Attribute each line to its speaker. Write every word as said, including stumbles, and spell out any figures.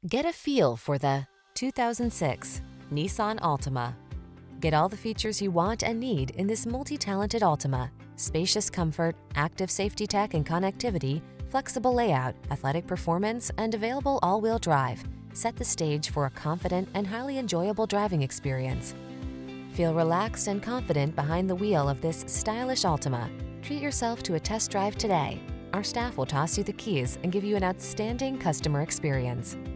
Speaker 1: Get a feel for the two thousand six Nissan Altima. Get all the features you want and need in this multi-talented Altima. Spacious comfort, active safety tech and connectivity, flexible layout, athletic performance, and available all-wheel drive set the stage for a confident and highly enjoyable driving experience. Feel relaxed and confident behind the wheel of this stylish Altima. Treat yourself to a test drive today. Our staff will toss you the keys and give you an outstanding customer experience.